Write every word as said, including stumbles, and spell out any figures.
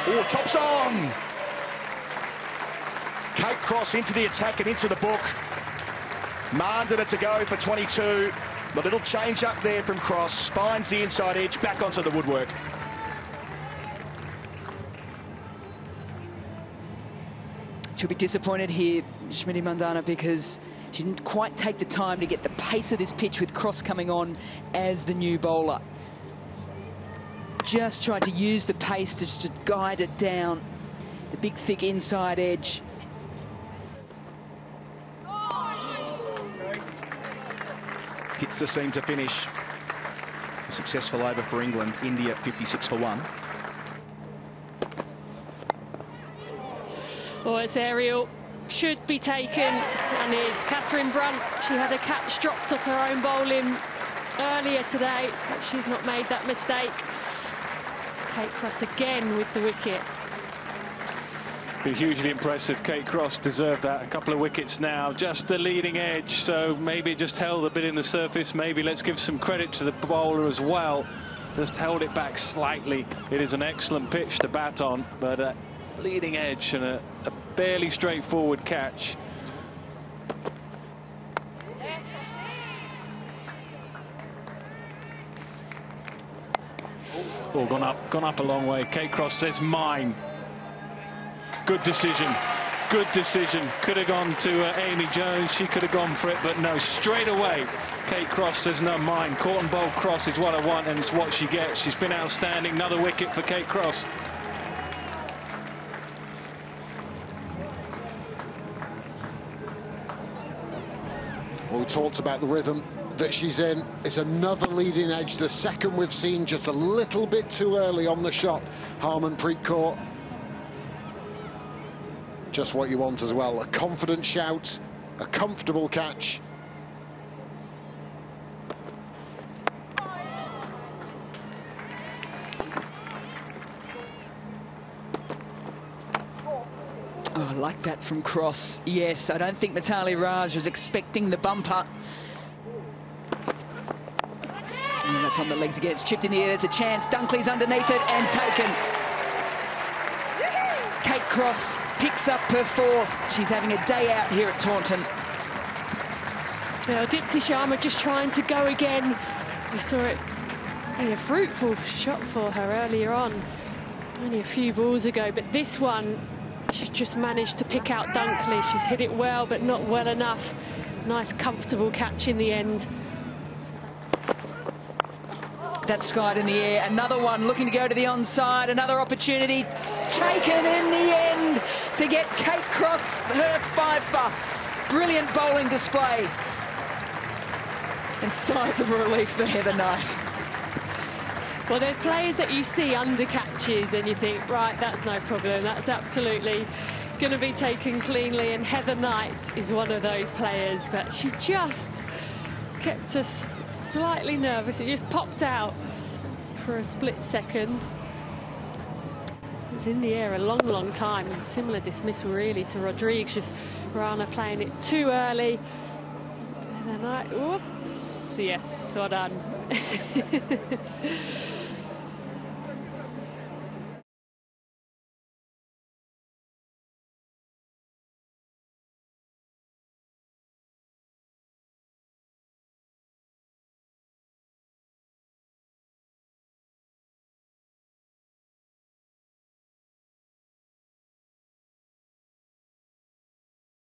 Oh, chops on! Kate Cross into the attack and into the book. Manded it to go for twenty-two. The little change up there from Cross. Finds the inside edge, back onto the woodwork. She'll be disappointed here, Smriti Mandhana, because she didn't quite take the time to get the pace of this pitch with Cross coming on as the new bowler. Just tried to use the pace to just to guide it down. The big, thick inside edge. Hits the seam to finish. A successful over for England. India fifty-six for one. Oh, it's aerial. Should be taken. And it's Catherine Brunt. She had a catch dropped off her own bowling earlier today, but she's not made that mistake. Kate Cross again with the wicket. Be hugely impressive. Kate Cross deserved that. A couple of wickets now, just the leading edge, so maybe it just held a bit in the surface. Maybe let's give some credit to the bowler as well. Just held it back slightly. It is an excellent pitch to bat on, but a leading edge and a, a fairly straightforward catch. Oh, gone up, gone up a long way. Kate Cross says mine. Good decision, good decision. Could have gone to uh, Amy Jones, she could have gone for it, but no, straight away Kate Cross says no, mine. Caught and bowled Cross is what I want, and it's what she gets. She's been outstanding. Another wicket for Kate Cross. Well, we talked about the rhythm that she's in. It's another leading edge, the second we've seen, just a little bit too early on the shot. Harmanpreet Kaur. Just what you want as well. A confident shout, a comfortable catch. Oh, I like that from Cross. Yes, I don't think Mithali Raj was expecting the bumper. And that's on the legs again. It's chipped in the air. There's a chance. Dunkley's underneath it and taken. Kate Cross picks up her fourth. She's having a day out here at Taunton. Well, Dipti Sharma just trying to go again. We saw it be a fruitful shot for her earlier on, only a few balls ago, but this one, she just managed to pick out Dunkley. She's hit it well, but not well enough. Nice, comfortable catch in the end. That skied in the air. Another one looking to go to the onside. Another opportunity taken in the end to get Kate Cross her fifer. Brilliant bowling display. And sighs of relief for Heather Knight. Well, there's players that you see under catches and you think, right, that's no problem. That's absolutely going to be taken cleanly. And Heather Knight is one of those players, but she just kept us slightly nervous. It just popped out for a split second. It was in the air a long, long time. Similar dismissal, really, to Rodrigues. Just Rana playing it too early. And then I, whoops, yes, well done.